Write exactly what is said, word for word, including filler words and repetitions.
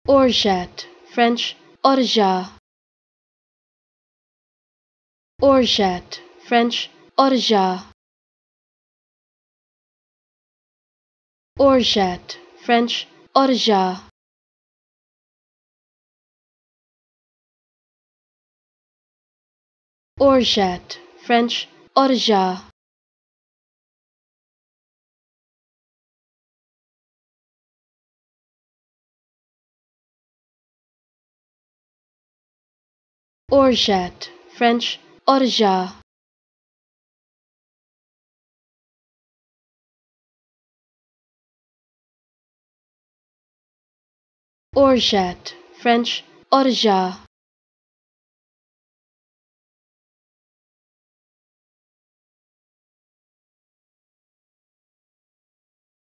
Orgeat, French orgeat. Orgeat, French orgeat. Orgeat, French orgeat. Orgeat, French orgeat. Orgeat, French orgeat. Orgeat, French orgeat.